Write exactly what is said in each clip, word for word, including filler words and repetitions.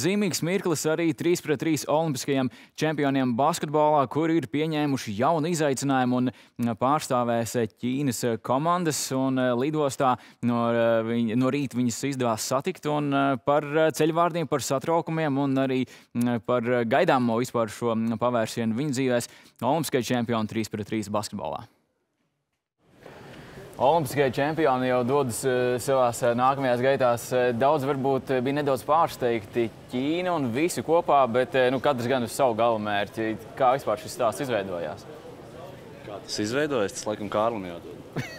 zīmīgs mirklis arī trīs pret trīs olimpiskajiem čempioniem basketbolā, kuri ir pieņēmuši jaunu izaicinājumu un pārstāvēs Ķīnas komandas. Un lidostā no, no rīta viņas izdevās satikt un par ceļvārdiem, par satraukumiem un arī par gaidāmo vispār šo pavērsienu viņu dzīvēs olimpiskie čempioni trīs pret trīs basketbolā. Olimpiskie čempioni jau dodas savās nākamajās gaitās. Daudz varbūt bija nedaudz pārsteigti Ķīna un visi kopā, bet nu, katrs gan uz savu galamērķi. Kā vispār šis stāsts izveidojās? Kā tas izveidojās? Tas laikam Kārlim jādod.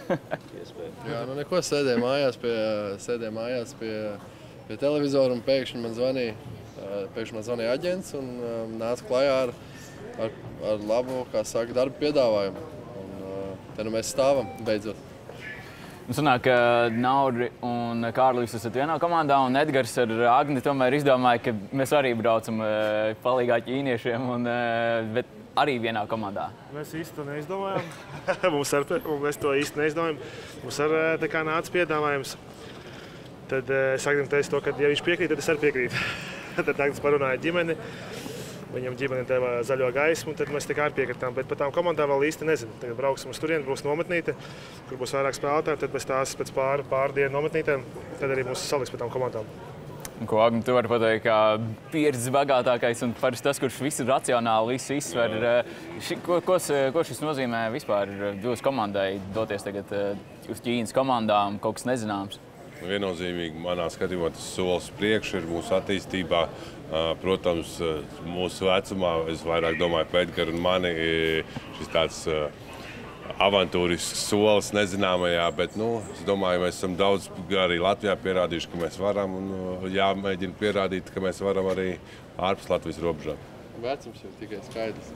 Jā, nu neko, sēdēju mājās pie, sēdēju mājās pie, pie televizora un pēkšņi man zvanīja, pēkšņi man zvanīja aģents un um, nāca klajā ar, ar, ar labu, kā saka, darba piedāvājumu. Un uh, te nu mēs stāvam beidzot. Nu, sanāk, ka Nauri un Kārlis esat vienā komandā, un Edgars ar Agni tomēr izdomāja, ka mēs arī braucam palīgā ķīniešiem, un, bet arī vienā komandā. Mēs īsti to neizdomājām. mums ar, mēs to īsti neizdomājām. Mums ar tā kā nāca piedāvājums. Tad es Agnim teicu to, ka ja viņš piekrīt, tad es arī piekrītu. Tad Agnis parunāja ģimeni. Viņam ģimene deva zaļo gaismu, tad mēs tā kā arī piekritām. Bet par tām komandām vēl īsti nezinu. Tagad brauksim uz turieni, būs nometnīte, kur būs vairāk spēlētāji. Tad mēs tās pēc pāri, pāri dienu nometnītēm, tad arī mūs saliks par tām komandām. Ko, Agni, tu vari pateikt, kā pieredzes bagātākais un parasti tas, kurš visu racionāli visu izsver. Ši, ko, ko, ko šis nozīmē vispār jūsu komandai doties tagad uz Ķīnas komandām, kaut kas nezināms? Viennozīmīgi manā skatījumā tas solis priekš ir mūsu attīstībā. Protams, mūsu vecumā, es vairāk domāju par Edgaru un mani, šis tāds avantūrisks solis nezināmajā, bet, nu, es domāju, mēs esam daudz arī Latvijā pierādījuši, ka mēs varam, un jāmēģina pierādīt, ka mēs varam arī ārpus Latvijas robežām. Vecums ir tikai skaidrs.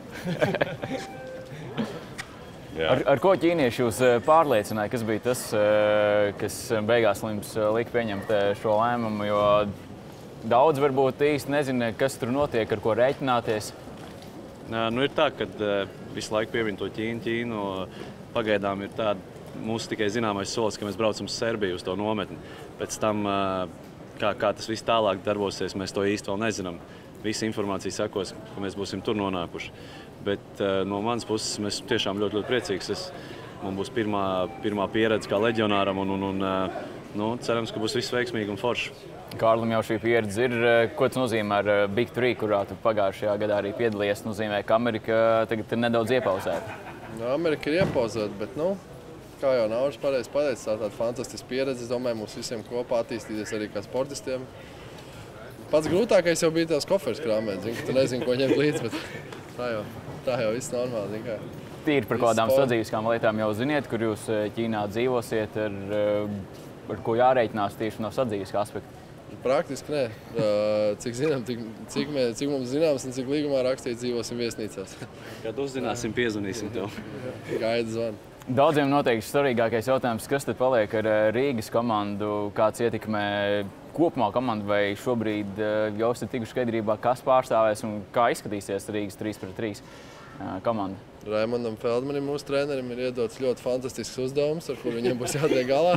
ar, ar ko ķīnieši jūs pārliecināja? Kas bija tas, kas beigās jums lika pieņemt šo lēmumu? Jo daudz varbūt īsti nezina, kas tur notiek, ar ko rēķināties. Nu, ir tā, ka visu laiku piemin to Ķīnu, Ķīnu. Pagaidām ir tāda mūsu tikai zināmais solis, ka mēs braucam uz Serbiju, uz to nometni. Pēc tam, kā, kā tas viss tālāk darbosies, mēs to īsti vēl nezinām. Visa informācija sekos, ka mēs būsim tur nonākuši. Bet no manas puses mēs tiešām ļoti, ļoti priecīgs. Es, man būs pirmā, pirmā pieredze kā leģionāram un, un, un nu, cerams, ka būs viss veiksmīgi un forši. Kārlim jau šī pieredze ir. Ko tas nozīmē ar Big Three, kurā tu pagājušajā gadā arī piedalījies? Nozīmē, ka Amerika tagad ir nedaudz iepauzēta. Nu, Amerika ir iepauzēta, bet, nu, kā jau Nauris pareizi pateicis, tā tāda fantastiska pieredze. Es domāju, mums visiem kopā attīstīties arī kā sportistiem. Pats grūtākais jau bija tās koferis krāmēt, zin, ka tu nezini, ko ņemt līdzi, bet tā jau, tā jau viss normāli, zin kā. Tīri par kādām sadzīviskām lietām jau ziniet, kur jūs Ķīnā dzīvosiet, ar, ar ko jārēķinās tieši no sadzīviskā aspekta? Praktiski nē. Cik, zinām, cik, cik, mē, cik mums zināms un cik līgumā rakstīts, dzīvosim viesnīcās. Kad uzzināsim, piezvanīsim tev. Gaida zvanu. Daudziem noteikti svarīgākais jautājums, kas tad paliek ar Rīgas komandu, kāds ietekmē kopumā komandu, vai šobrīd jau esat tikuši skaidrībā, kas pārstāvēs un kā izskatīsies Rīgas trīs pret trīs komanda? Raimondam Feldmanim, mūsu trenerim, ir iedots ļoti fantastisks uzdevums, ar kuru viņiem būs jātiek galā.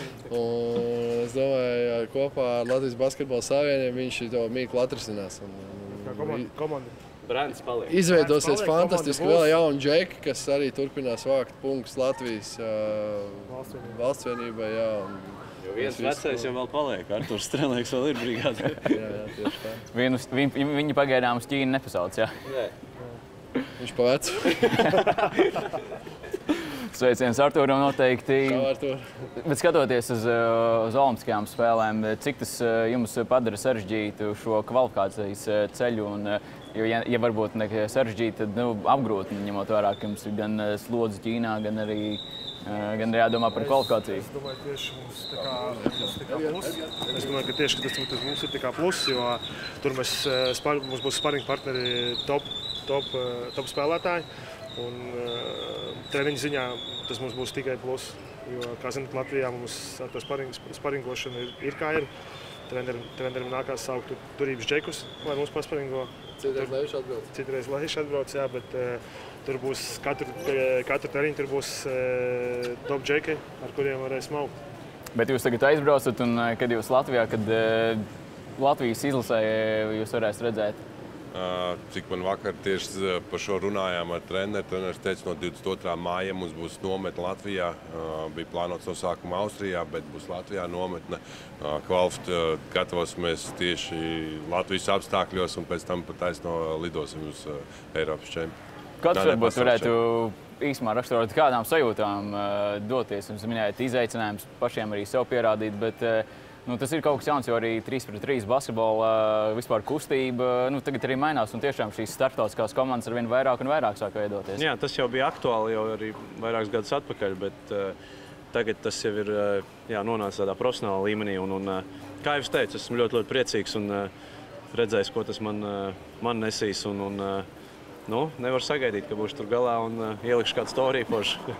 Un es domāju, kopā ar Latvijas basketbola savieniem viņš to mīklu atrisinās. Un, komanda, komanda. Brands paliek. Izveidosies paliek, fantastiski vēl jauni džeki, kas arī turpinās vākt punktus Latvijas uh, valstsvienībai. Jā, jo viens vecais jau vēl paliek, Arturs Strelnieks vēl ir brigādē. jā, jā, tieši tā. Vienu, viņi, viņi pagaidām uz Ķīnu nepasauc, jā? Nē. Viņš pa vecu. Sveiciens Arturam noteikti. Čau, Artur. Bet skatoties uz, uz olimpiskajām spēlēm, cik tas jums padara sarežģītu šo kvalifikācijas ceļu? Un, jo, ja, ja varbūt ne sarežģīti, tad nu, apgrūti, ņemot vērā, ka jums ir gan slodze Ķīnā, gan arī, gan arī jādomā par kvalifikāciju. Es domāju, tieši mums tā kā, tā kā plus. Es domāju, ka tieši tas, tas mums ir tā kā plus, jo tur mēs, spar, mums būs sparinga partneri top, top, top spēlētāji. Un uh, treniņu ziņā tas mums būs tikai plus. Jo, kā zināt, Latvijā mums ar to sparing, sparingošanu ir, ir kā ir. Trenerim, trenerim nākās saukt tur, turības džekus, lai mums pasparingo. Citreiz Lejuši atbrauc. Citreiz Lejuši atbrauc, jā, bet uh, tur būs katru, katru treniņu tur būs uh, top džeki, ar kuriem varēs maukt. Bet jūs tagad aizbraucat un, kad jūs Latvijā, kad uh, Latvijas izlasē jūs varēsiet redzēt? Uh, cik man vakar tieši par šo runājām ar treneru, treneris teica, no divdesmit otrā māja mums būs nometne Latvijā. Uh, bija plānots no sākuma Austrijā, bet būs Latvijā nometne. Uh, Kvalft uh, gatavosimies tieši Latvijas apstākļos un pēc tam pat taisno lidosim uz uh, Eiropas čempionu. Kāds varbūt varētu īsumā raksturot, kādām sajūtām uh, doties? Jums minējāt izaicinājums pašiem arī sev pierādīt, bet uh, nu, tas ir kaut kas jauns, jo arī trīs pret trīs basketbola vispār kustība nu, tagad arī mainās, un tiešām šīs starptautiskās komandas ar vien vairāk un vairāk sāk veidoties. Jā, tas jau bija aktuāli jau arī vairākus gadus atpakaļ, bet uh, tagad tas jau ir uh, jā, nonācis tādā profesionālā līmenī. Un, un, uh, kā jau es teicu, esmu ļoti, ļoti priecīgs un uh, redzējis, ko tas man, uh, man nesīs. Un, un, uh, nu, nevar sagaidīt, ka būšu tur galā un uh, ielikšu kādu storiju foršu.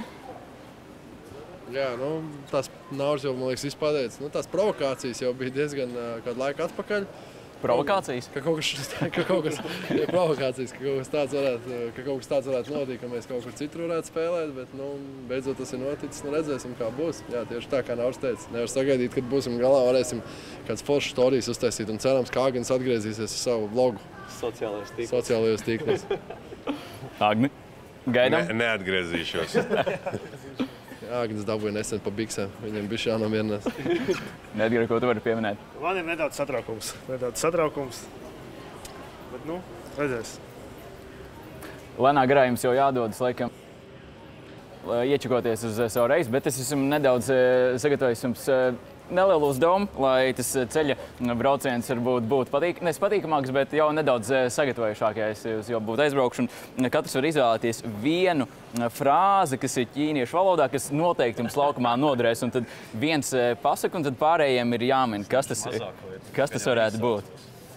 Jā, nu, tās Nauris jau, man liekas, izpateicis. Nu, tās provokācijas jau bija diezgan uh, kādu laiku atpakaļ. Provokācijas? Ka kaut kas, ka kaut kas, ja, provokācijas, ka kaut kas tāds varētu, ka kaut kas tāds varētu notikt, ka mēs kaut kur citur varētu spēlēt, bet, nu, beidzot tas ir noticis, nu, redzēsim, kā būs. Jā, tieši tā, kā Nauris teica. Nevar sagaidīt, kad būsim galā, varēsim kāds foršs storijas uztaisīt un cerams, ka Agnis atgriezīsies uz savu vlogu. Sociālajos tīklos. Sociālajos tīklos. Agni, gaidām? Ne, neatgriezīšos. Agnis dabūja nesen pa biksēm. Viņam bija jānomierinās. Edgars, ko tu vari pieminēt? Man ir nedaudz satraukums. Nedaudz satraukums. Bet, nu, redzēs. Lēnā garā jums jau jādodas, laikam, iečakoties uz savu reizi, bet es esmu nedaudz sagatavojis jums nelielu uzdevumu, lai tas ceļa brauciens varbūt būtu patīk, nes patīkamāks, bet jau nedaudz sagatavojušākais, jo būtu aizbraukšana. Katrs var izvēlēties vienu frāzi, kas ir ķīniešu valodā, kas noteikti jums laukumā noderēs, un tad viens pasaka, un tad pārējiem ir jāmin, kas tas, kas tas varētu būt.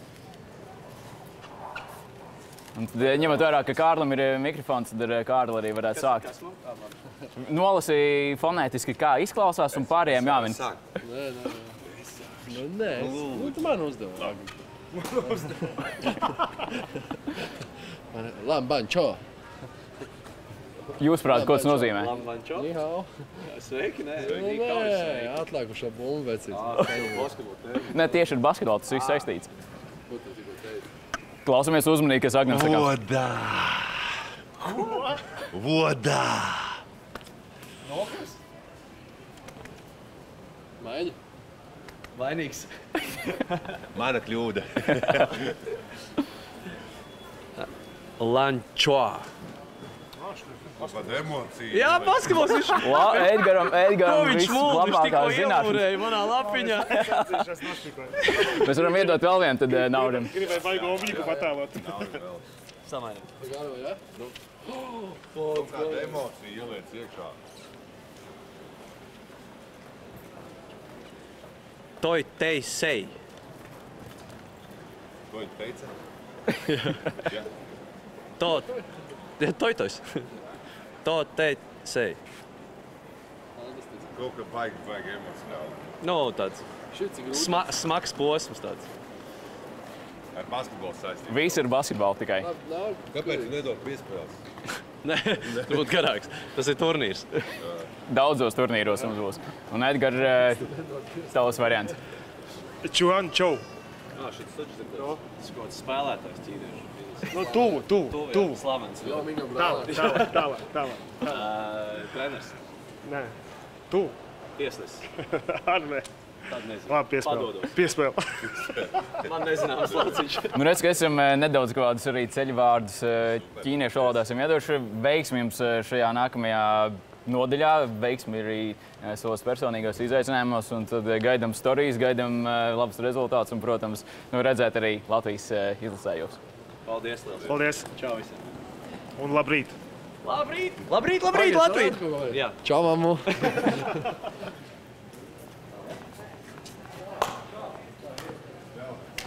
Un tad, ņemot vērā, ka Kārlim ir mikrofons, tad Kārli arī varētu sākt. Nolasīja fonētiski, kā izklausās, un pārējiem jāmin. Nē, nē, nē. Nu, nē, es, nu, tu man uzdevu. Lambančo. Jūs prāt, ko tas nozīmē? Lambančo? Nihau. Sveiki, nē. Nē, atlēkušo bumbu vecīt. Ne, tieši ar basketbolu tas viss saistīts. Klausamies uzmanīgi, kas Agnim sakās. Vodā! Vodā! Nokas? Maiņa? Vainīgs. Mana kļūda. Lančoā. Pat emociju. Jā, basketbols viņš. La, Edgaram, Edgaram Viņš viss mūl, viņš tikko labākās zināšanas. ielūrēja manā lapiņā. Es nošķikoju. Mēs varam iedot vēl vienu, tad Naurim. Gribēju baigu obliku patēlot. Samainam. Garo, ja? Kaut kāda emocija ieliec iekšā. Toi tei sei. Ko viņi teica? To. Toitos. To tei sei. Kaut kā baigi, baigi emocionāli. Nu, tāds Šit, cik grūti. sma, smags posms tāds. Ar basketbolu saistību. Viss ir basketbolu tikai. Nav, nav. Kāpēc tu nedod piespēles? Nē, tas būtu garāks. Tas ir turnīrs. Daudzos turnīros mums būs. Un Edgar, tavs variants. Čuan čau. Jā, šis taču ir tas kaut kāds spēlētājs ķīniešu. Nu, tuvu, tuvu, tuvu. Slavens. Jā, viņam Tālāk, brālē. tālāk, tālāk, tālāk. Uh, treners. Nē, tuvu. Tiesnes. Arnē. Tad nezinu. Labi, piespēl. Padodos. Piespēl. Man nezināms lauciņš. Nu, redz, ka esam nedaudz kādus arī ceļu vārdus ķīniešu valodā esam iedoši. Veiksmi jums šajā nākamajā nodaļā, veiksmi arī savos personīgos izaicinājumos, un tad gaidām storijas, gaidām labus rezultātus un, protams, nu, redzēt arī Latvijas izlasējos. Paldies, liels. Paldies. Čau visiem. Un labrīt. Labrīt! Labrīt, labrīt, Latvīt! Jā. Čau, mamu.